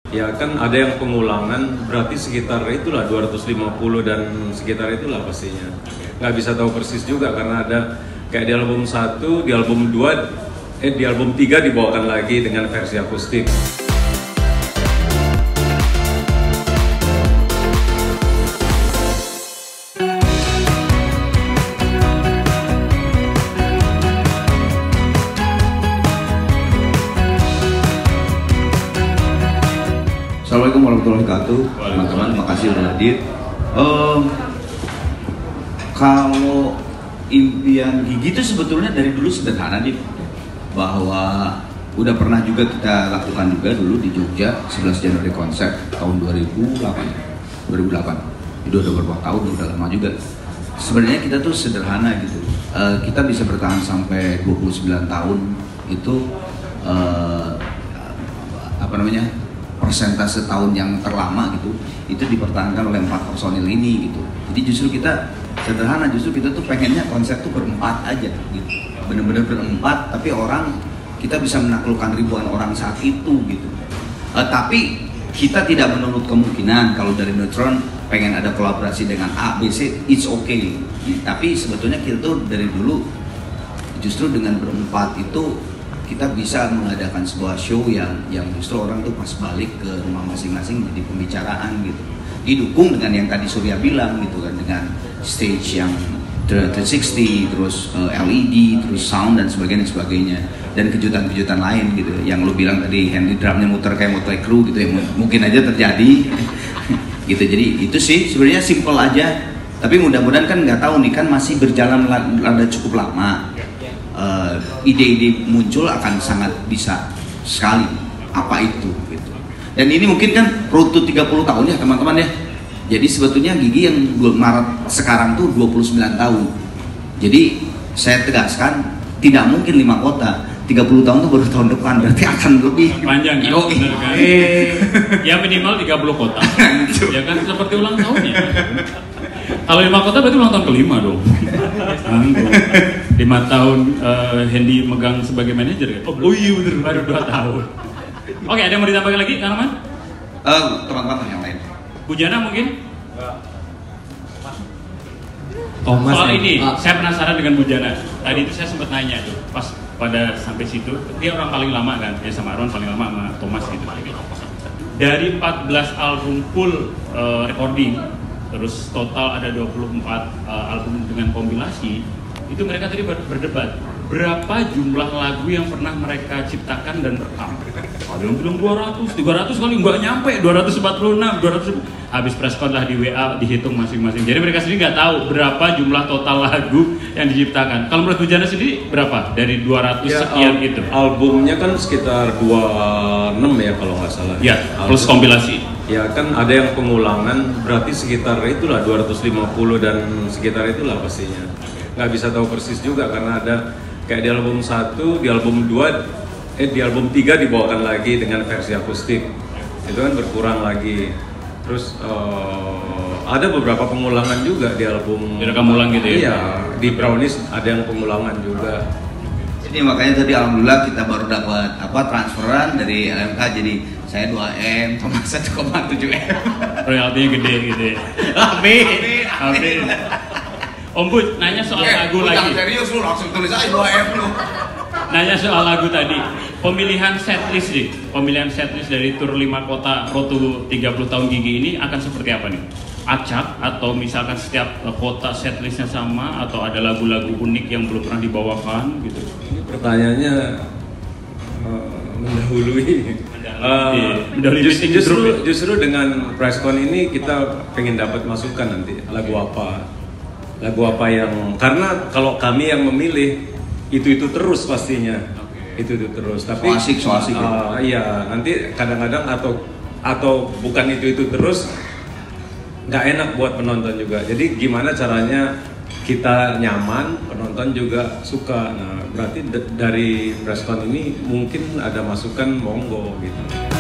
Ya kan ada yang pengulangan, berarti sekitar itulah 250 dan sekitar itulah pastinya. Nggak bisa tahu persis juga karena ada kayak di album 1, di album 2, di album 3 dibawakan lagi dengan versi akustik. Assalamualaikum warahmatullahi wabarakatuh, teman-teman. Makasih udah hadir. Kalau impian Gigi itu sebetulnya dari dulu sederhana nih, bahwa udah pernah juga kita lakukan juga dulu di Jogja 11 Januari konser tahun 2008. Itu udah beberapa tahun, udah lama juga. Sebenarnya kita tuh sederhana gitu. Kita bisa bertahan sampai 29 tahun itu persentase tahun yang terlama gitu, itu dipertahankan oleh 4 personil ini gitu. Jadi justru kita sederhana, justru kita tuh pengennya konser tuh berempat aja gitu, bener-bener berempat, tapi kita bisa menaklukkan ribuan orang saat itu gitu. Tapi kita tidak menutup kemungkinan kalau dari Neutron pengen ada kolaborasi dengan A, B, C, it's okay. Tapi sebetulnya kita tuh dari dulu justru dengan berempat itu kita bisa mengadakan sebuah show yang justru orang tuh pas balik ke rumah masing-masing jadi pembicaraan gitu. Didukung dengan yang tadi Surya bilang gitu kan, dengan stage yang 360, terus LED, terus sound dan sebagainya, dan kejutan-kejutan lain gitu. Yang lu bilang tadi Henry drumnya muter kayak Motley Crue gitu ya, mungkin aja terjadi gitu. Jadi itu sih sebenarnya simple aja, tapi mudah-mudahan kan nggak tahu nih, kan masih berjalan rada cukup lama. Ide-ide muncul akan sangat bisa sekali apa itu gitu. Dan ini mungkin kan road to 30 tahun ya teman-teman ya. Jadi sebetulnya Gigi yang Maret sekarang tuh 29 tahun. Jadi saya tegaskan tidak mungkin 5 kota. 30 tahun tuh baru tahun depan, berarti akan lebih panjang kan? Bener kan? Ya minimal 30 kota. Ya kan seperti ulang tahunnya. Kalau 5 kota berarti ulang tahun ke-5 dong. 5 tahun Hendy megang sebagai manajer kan? Oh iya bener, baru 2 tahun. Oke, ada yang mau ditambahkan lagi, Kang Arman? Teman-teman yang lain. Bu Jana mungkin? Thomas soal ini, saya penasaran dengan Bu Jana. Tadi itu saya sempat nanya tuh, pas pada sampai situ, dia orang paling lama kan, ya sama Arman paling lama, sama Thomas gitu. Dari 14 album full recording, terus total ada 24 album dengan kompilasi, itu mereka tadi berdebat berapa jumlah lagu yang pernah mereka ciptakan dan rekam. Ada yang bilang 200 kali nggak nyampe, 246, 200. Habis preskon lah di WA dihitung masing-masing. Jadi mereka sendiri nggak tahu berapa jumlah total lagu yang diciptakan. Kalau menurut Bu Jana sendiri berapa dari 200 ya, sekian itu? Albumnya kan sekitar 26 ya kalau nggak salah. Ya, plus kompilasi. Ya kan ada yang pengulangan, berarti sekitar itulah 250 dan sekitar itulah pastinya. Nggak bisa tahu persis juga karena ada kayak di album 1, di album 2, di album 3 dibawakan lagi dengan versi akustik. Itu kan berkurang lagi. Terus ada beberapa pengulangan juga di album. Direkam ulang gitu ya? Iya, di Brownies ada yang pengulangan juga. Jadi makanya tadi alhamdulillah kita baru dapat transferan dari LMK, jadi saya 2M, Thomas 1,7M. Royaltinya gede. Amin. Om Bud, nanya soal lagu lagi. Serius lu, langsung tulis aja 2M lu. Nanya soal lagu tadi, pemilihan setlist nih, pemilihan setlist dari tur 5 kota Road to 30 tahun Gigi ini akan seperti apa nih? Acak atau misalkan setiap kota setlistnya sama, atau ada lagu-lagu unik yang belum pernah dibawakan gitu? Ini pertanyaannya mendahului. Justru dengan preskon ini kita pengen dapat masukan nanti lagu apa yang, karena kalau kami yang memilih itu terus pastinya. Itu terus, tapi so asik iya, nanti kadang-kadang atau bukan itu terus, nggak enak buat penonton juga. Jadi gimana caranya kita nyaman, penonton juga suka. Nah berarti dari preskon ini mungkin ada masukan, monggo gitu.